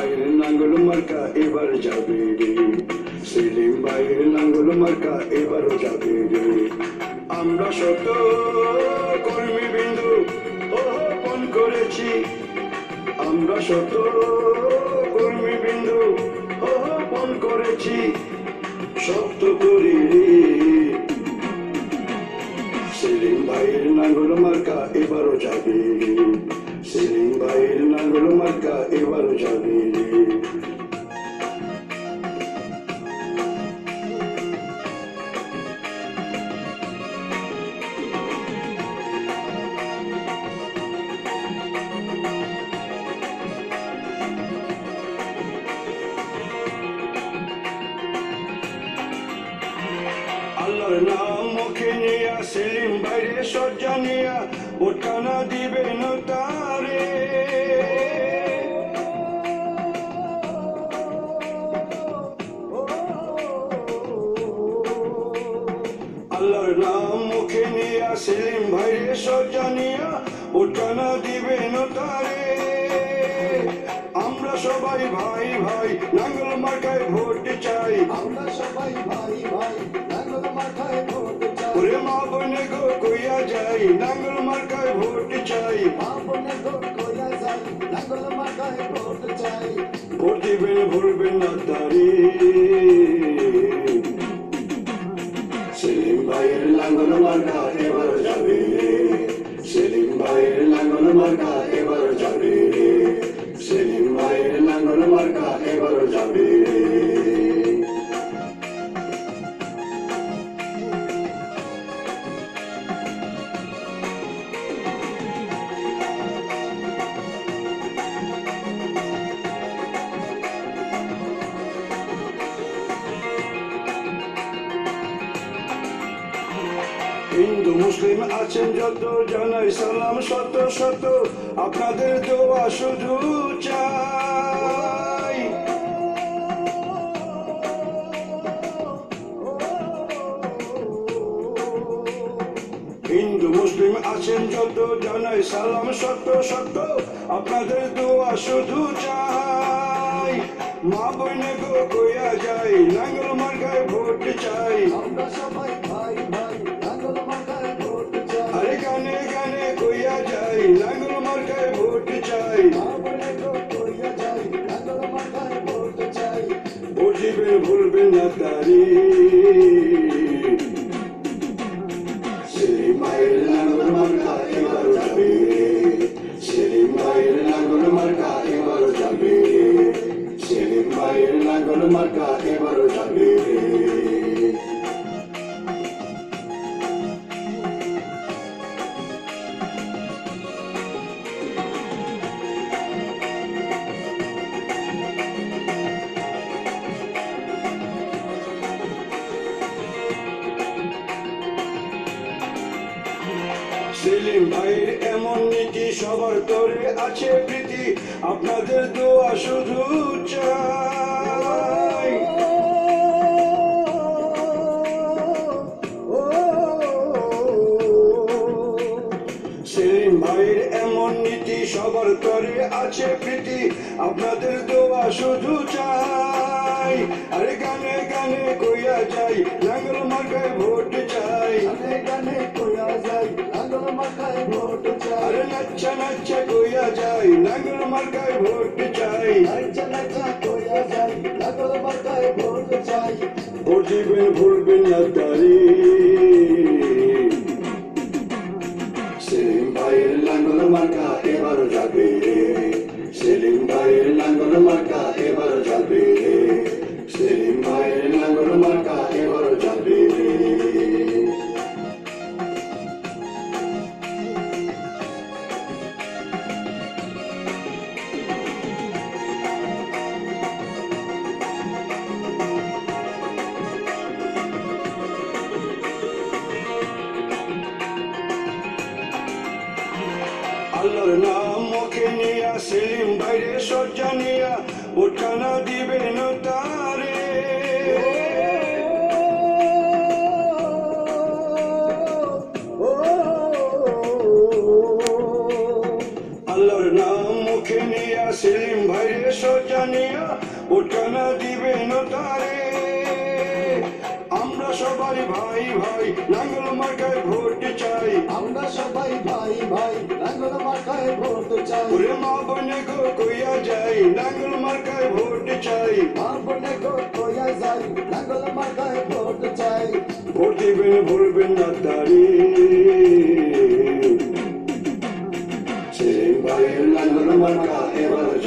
ভাইয়ের লাঙ্গল মার্কা এবার যাবে রে, সেলিম ভাইয়ের লাঙ্গল মার্কা এবারও যাবে রে। আমরা শত কর্মী বিন্দু পণ করেছি, আমরা শত কর্মী বিন্দু পণ করেছি, শক্ত করি রে। সেলিম ভাইয়ের লাঙ্গল মার্কা এবারও যাবে রে, সেলিম ভাইয়ের লাঙ্গল মার্কা এবারও যাবে রে। আল্লাহর নাম মুখে নিয়া সেলিম বাইরে সজ্জা নিয়া ওঠানা দিবেন তারে। আল্লাহর নাম মুখে নিয়া সেলিম বাইরে সজ্জা নিয়া ওঠানা দিবেন তারে। আমরা সবাই ভাই ভাই লাঙ্গল মার্কায় ভোট চাই, আমরা সবাই ভাই ভাই লাঙ্গল মার্কায় ভোট চাই। ওরে মা বোনে গো কইয়া যাই লাঙ্গল মার্কায় ভোট চাই, মা বোনে গো কইয়া যাই লাঙ্গল মার্কায় ভোট চাই। ভোট দিবেন ভুলবেন না তারে। সেলিম ভাইয়ের লাঙ্গল মার্কা এবার যাবে রে, সেলিম ভাইয়ের লাঙ্গল মার্কা এবার যাবে রে, সেলিম ভাইয়ের লাঙ্গল মার্কা এবার যাবে রে। হিন্দু মুসলিম আছেন যত জানাই সালাম শত শত, আপনাদের দোয়া শুধু চাই। হিন্দু মুসলিম আছেন যত জানাই সালাম শত শত, আপনাদের দোয়া শুধু চাই। মা বোনে গো কইয়া যাই লাঙ্গল মার্কায় ভোট চাই, আমরা সবাই ভাই ভাই লাঙ্গল মার্কায় ভোট চাই। আরে গানে গানে কইয়া যাই লাঙ্গল মার্কায় ভোট চাই। মা বোনে গো কইয়া যাই লাঙ্গল মার্কায় ভোট চাই। ভোট দিবেন ভুলবেন না তারে। সেলিম ভাইয়ের লাঙ্গল মার্কা এবার যাবে রে, সেলিম ভাইয়ের লাঙ্গল মার্কা এবার যাবে রে, সেলিম ভাইয়ের লাঙ্গল মার্কা এবার যাবে রে। সেলিম ভাইয়ের এমন নীতি সবার তরে আছে প্রীতি, আপনাদের দোয়া শুধু চাই। সেলিম ভাইয়ের এমন নীতি সবার তরে আছে প্রীতি, আপনাদের দোয়া শুধু চাই। আরে গানে গানে কইয়া যাই লাঙ্গল মার্কায় ভোট চাই, গানে গানে কইয়া যাই লাঙ্গল মার্কায় ভোট চাই। আরে নাচ্চা নাচ্চা কইয়া যাই লাঙ্গল মার্কায় ভোট চাই। নাচা নাচা কইয়া যাই লাঙ্গল মার্কায় ভোট চাই। ভোট দিবেন ভুলবেন না তারে। সেলিম ভাইয়ের লাঙ্গল মার্কা এবার যাবে রে, সেলিম ভাইয়ের লাঙ্গল মার্কা এবার যাবে রে, সেলিম ভাইয়ের লাঙ্গল মার্কা এবার যাবে রে। আল্লাহর নাম মুখে নিয়া সেলিম বাইরে সজ্জা নিয়া ওঠানা দিবেন তারে। আল্লাহর নাম মুখে নিয়া সেলিম ভাইরে সজানিয়া ভোটখানা দিবেন তারে আমরা সবাই ভাই ভাই লাঙ্গল মার্কায় ভোট চাই আমরা সবাই ভাই ভাই লাঙ্গল মার্কায় ভোট চাই ওরে মা বনে গো কইয়া যাই লাঙ্গল মার্কায় ভোট চাই মা বনে গো কইয়া যাই লাঙ্গল মার্কায় ভোট চাই ভোট দিবেন ভুলবেন না তারে সেলিম ভাইয়ের লাঙ্গল মার্কা এবার